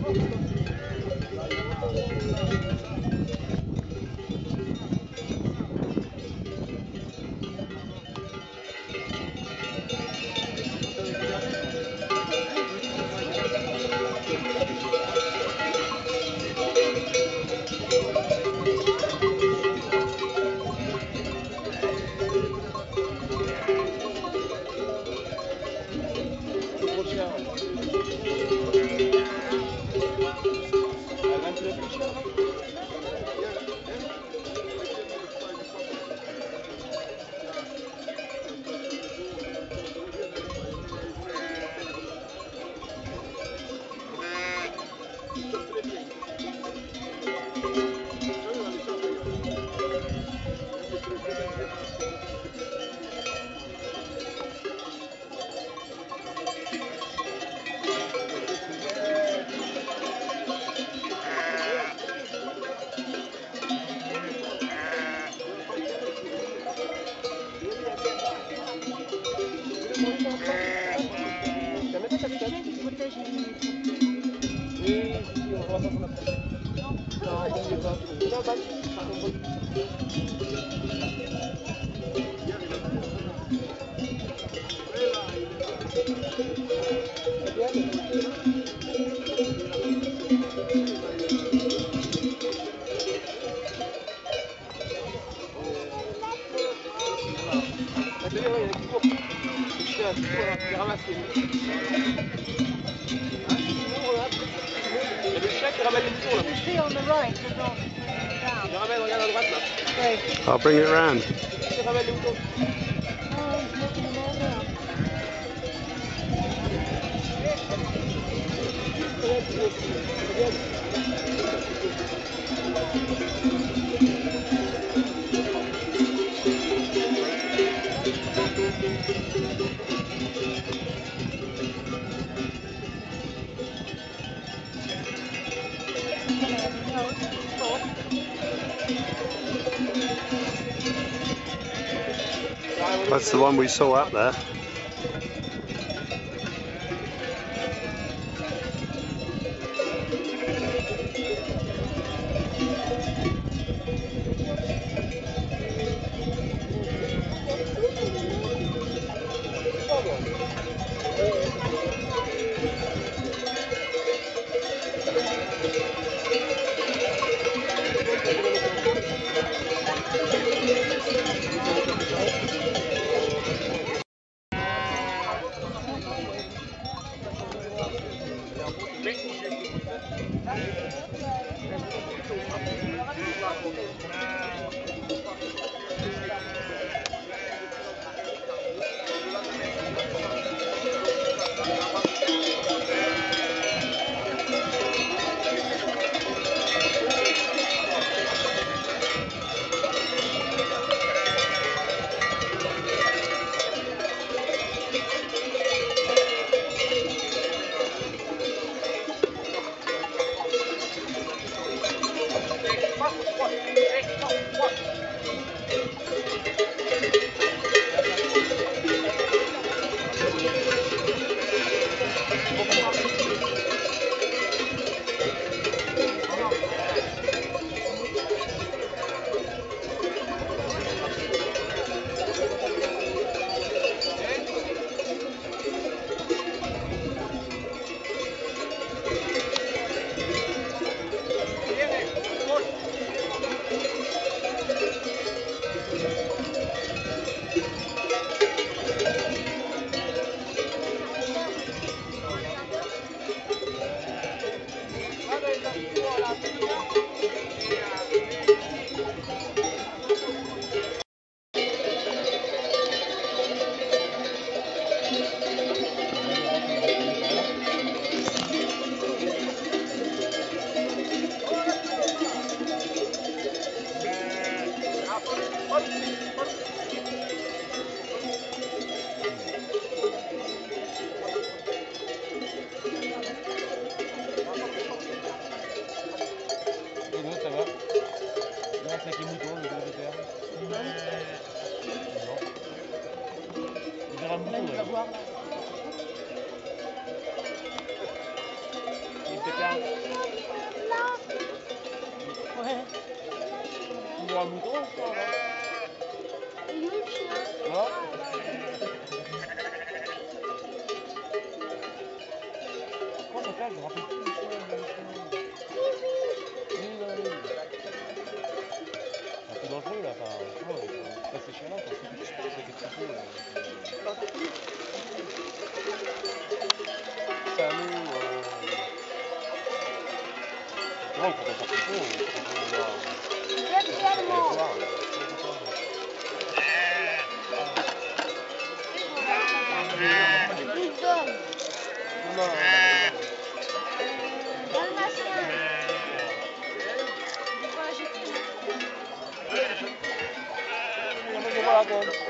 I'll bring it round. That's the one we saw up there. Ouais. Il y a un mouton ou quoi là? Il est où le chien? Là. Comment ça s'appelle? Je me rappelle plus du chien. Oui, non, oui. C'est un peu dangereux là, enfin, tu vois, faut pas ces chiens-là, quoi. Surtout avec les troupeaux là. C'est à nous. Justement, il faut qu'on sorte le pont, il faut qu'on aille voir J'aime sur le tellement. territoire. C'est important. Bulldog. Non, non, Dalmatien. Voilà, j'ai fait. non, non.